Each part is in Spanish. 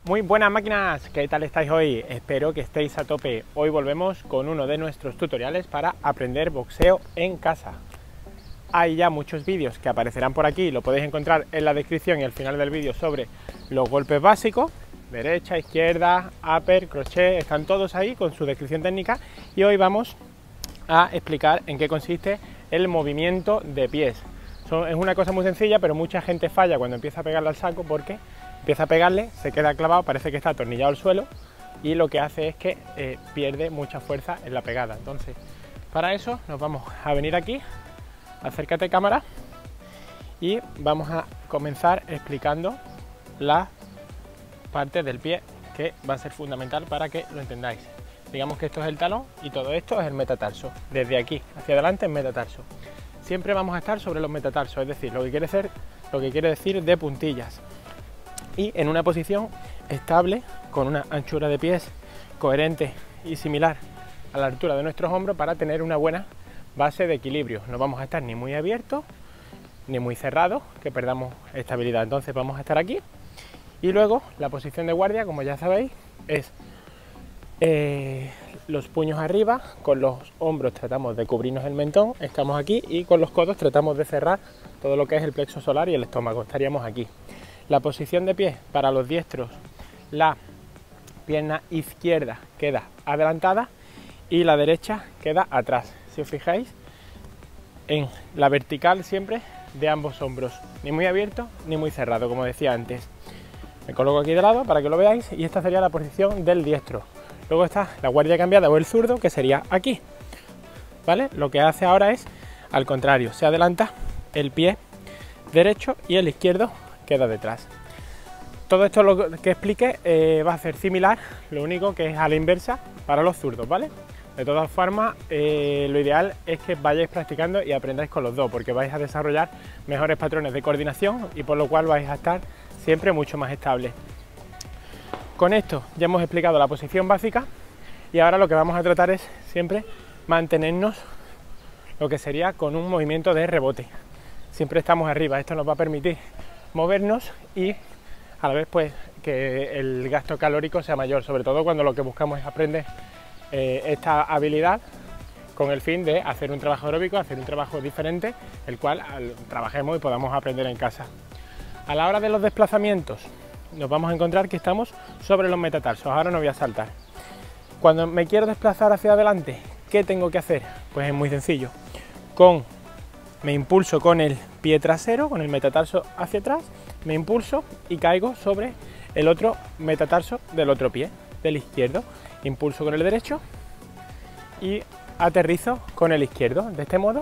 Muy buenas máquinas, ¿qué tal estáis hoy? Espero que estéis a tope. Hoy volvemos con uno de nuestros tutoriales para aprender boxeo en casa. Hay ya muchos vídeos que aparecerán por aquí, lo podéis encontrar en la descripción y al final del vídeo sobre los golpes básicos, derecha, izquierda, upper, crochet, están todos ahí con su descripción técnica y hoy vamos a explicar en qué consiste el movimiento de pies. Es una cosa muy sencilla, pero mucha gente falla cuando empieza a pegarle al saco porque empieza a pegarle, se queda clavado, parece que está atornillado al suelo y lo que hace es que pierde mucha fuerza en la pegada. Entonces, para eso nos vamos a venir aquí, acércate cámara, y vamos a comenzar explicando la parte del pie que va a ser fundamental para que lo entendáis. Digamos que esto es el talón y todo esto es el metatarso. Desde aquí hacia adelante es metatarso. Siempre vamos a estar sobre los metatarsos, es decir, lo que quiere decir de puntillas. Y en una posición estable, con una anchura de pies coherente y similar a la altura de nuestros hombros para tener una buena base de equilibrio. No vamos a estar ni muy abiertos ni muy cerrados, que perdamos estabilidad. Entonces vamos a estar aquí y luego la posición de guardia, como ya sabéis, es los puños arriba, con los hombros tratamos de cubrirnos el mentón, estamos aquí, y con los codos tratamos de cerrar todo lo que es el plexo solar y el estómago, estaríamos aquí. La posición de pie para los diestros, la pierna izquierda queda adelantada y la derecha queda atrás. Si os fijáis, en la vertical siempre de ambos hombros, ni muy abierto ni muy cerrado, como decía antes. Me coloco aquí de lado para que lo veáis y esta sería la posición del diestro. Luego está la guardia cambiada o el zurdo, que sería aquí, ¿vale? Lo que hace ahora es al contrario, se adelanta el pie derecho y el izquierdo queda detrás. Todo esto lo que explique va a ser similar, lo único que es a la inversa para los zurdos, ¿vale? De todas formas, lo ideal es que vayáis practicando y aprendáis con los dos, porque vais a desarrollar mejores patrones de coordinación y por lo cual vais a estar siempre mucho más estables. Con esto ya hemos explicado la posición básica y ahora lo que vamos a tratar es siempre mantenernos lo que sería con un movimiento de rebote. Siempre estamos arriba, esto nos va a permitir movernos y a la vez pues que el gasto calórico sea mayor, sobre todo cuando lo que buscamos es aprender esta habilidad con el fin de hacer un trabajo aeróbico, hacer un trabajo diferente, el cual trabajemos y podamos aprender en casa. A la hora de los desplazamientos nos vamos a encontrar que estamos sobre los metatarsos. Ahora no voy a saltar. Cuando me quiero desplazar hacia adelante, ¿qué tengo que hacer? Pues es muy sencillo. Me impulso con el pie trasero, con el metatarso hacia atrás, me impulso y caigo sobre el otro metatarso del otro pie, del izquierdo. Impulso con el derecho y aterrizo con el izquierdo. De este modo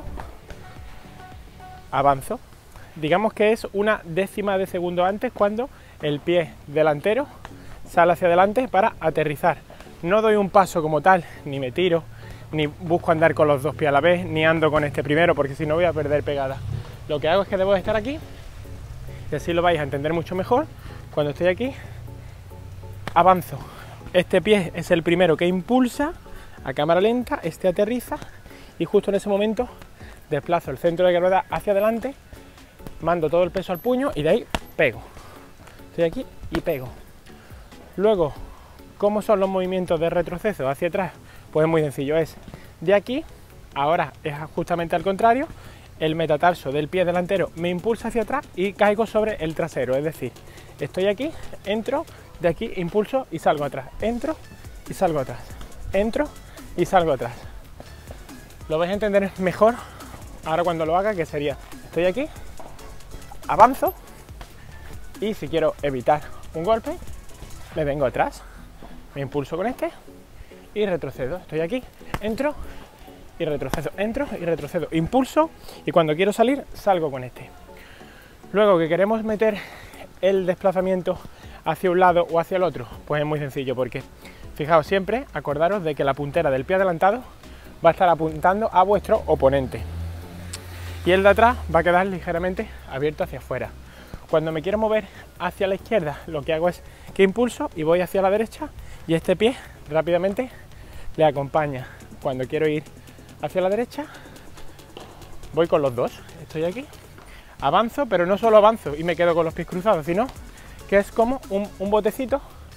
avanzo. Digamos que es una décima de segundo antes cuando el pie delantero sale hacia adelante para aterrizar. No doy un paso como tal, ni me tiro, ni busco andar con los dos pies a la vez, ni ando con este primero porque si no voy a perder pegada. Lo que hago es que debo estar aquí y así lo vais a entender mucho mejor. Cuando estoy aquí, avanzo. Este pie es el primero que impulsa a cámara lenta, este aterriza y justo en ese momento desplazo el centro de gravedad hacia adelante, mando todo el peso al puño y de ahí pego. Estoy aquí y pego. Luego, ¿cómo son los movimientos de retroceso hacia atrás? Pues es muy sencillo, es de aquí, ahora es justamente al contrario, el metatarso del pie delantero me impulsa hacia atrás y caigo sobre el trasero, es decir, estoy aquí, entro, de aquí impulso y salgo atrás, entro y salgo atrás, entro y salgo atrás. Lo vais a entender mejor ahora cuando lo haga, que sería, estoy aquí, avanzo y si quiero evitar un golpe, me vengo atrás, me impulso con este y retrocedo. Estoy aquí, entro y retrocedo, entro y retrocedo, impulso y cuando quiero salir, salgo con este. Luego que queremos meter el desplazamiento hacia un lado o hacia el otro, pues es muy sencillo porque, fijaos siempre, acordaros de que la puntera del pie adelantado va a estar apuntando a vuestro oponente y el de atrás va a quedar ligeramente abierto hacia afuera. Cuando me quiero mover hacia la izquierda, lo que hago es que impulso y voy hacia la derecha y este pie rápidamente le acompaña. Cuando quiero ir hacia la derecha, voy con los dos. Estoy aquí, avanzo, pero no solo avanzo y me quedo con los pies cruzados, sino que es como un botecito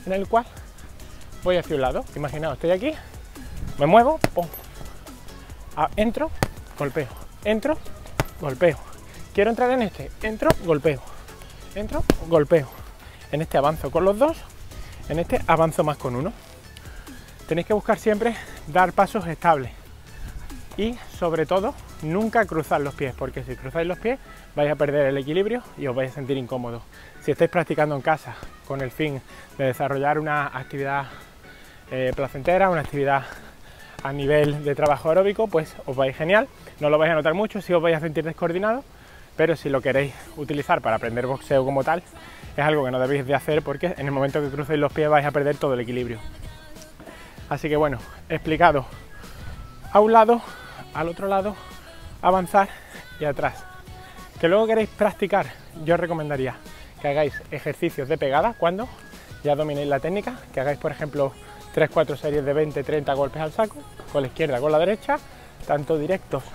en el cual voy hacia un lado. Imaginaos, estoy aquí, me muevo, pum, entro, golpeo, entro, golpeo. Quiero entrar en este, entro, golpeo, entro, golpeo. En este avanzo con los dos, en este avanzo más con uno. Tenéis que buscar siempre dar pasos estables y sobre todo nunca cruzar los pies, porque si cruzáis los pies vais a perder el equilibrio y os vais a sentir incómodos. Si estáis practicando en casa con el fin de desarrollar una actividad placentera, una actividad a nivel de trabajo aeróbico, pues os vais genial, no lo vais a notar mucho, si os vais a sentir descoordinados, pero si lo queréis utilizar para aprender boxeo como tal, es algo que no debéis de hacer porque en el momento que crucéis los pies vais a perder todo el equilibrio. Así que bueno, explicado a un lado, al otro lado, avanzar y atrás. Que luego queréis practicar, yo os recomendaría que hagáis ejercicios de pegada cuando ya dominéis la técnica, que hagáis por ejemplo 3-4 series de 20-30 golpes al saco, con la izquierda, con la derecha, tanto directos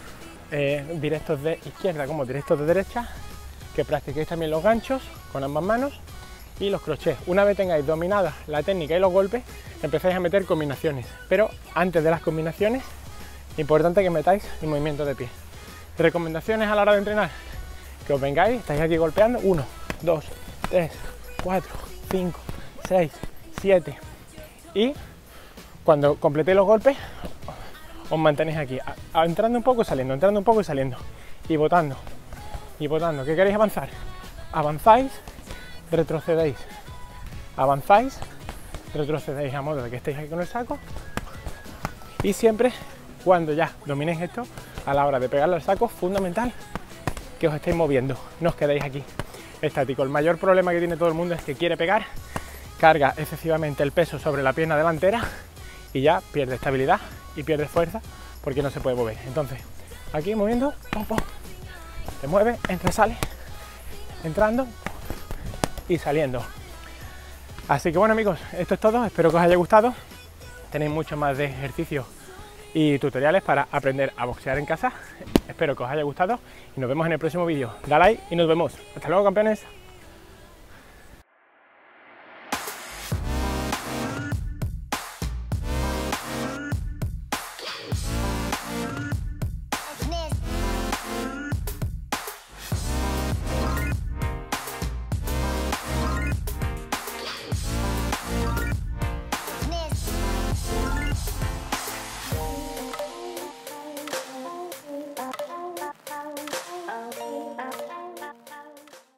de izquierda como directos de derecha, que practiquéis también los ganchos con ambas manos y los crochets. Una vez tengáis dominada la técnica y los golpes, empezáis a meter combinaciones, pero antes de las combinaciones, importante que metáis el movimiento de pie. Recomendaciones a la hora de entrenar: que os vengáis, estáis aquí golpeando, 1, 2, 3, 4, 5, 6, 7 y cuando completéis los golpes os mantenéis aquí, entrando un poco y saliendo, entrando un poco y saliendo y botando y botando. ¿Qué queréis avanzar? Avanzáis, retrocedéis, avanzáis, retrocedéis, a modo de que estéis aquí con el saco. Y siempre cuando ya dominéis esto, a la hora de pegarle al saco, fundamental que os estéis moviendo, no os quedéis aquí estático. El mayor problema que tiene todo el mundo es que quiere pegar, carga excesivamente el peso sobre la pierna delantera y ya pierde estabilidad y pierde fuerza porque no se puede mover. Entonces aquí moviendo, pum, pum, te mueves, entra, sale, entrando y saliendo. Así que bueno amigos, esto es todo, espero que os haya gustado. Tenéis mucho más de ejercicios y tutoriales para aprender a boxear en casa. Espero que os haya gustado y nos vemos en el próximo vídeo. Dale like y nos vemos. Hasta luego, campeones.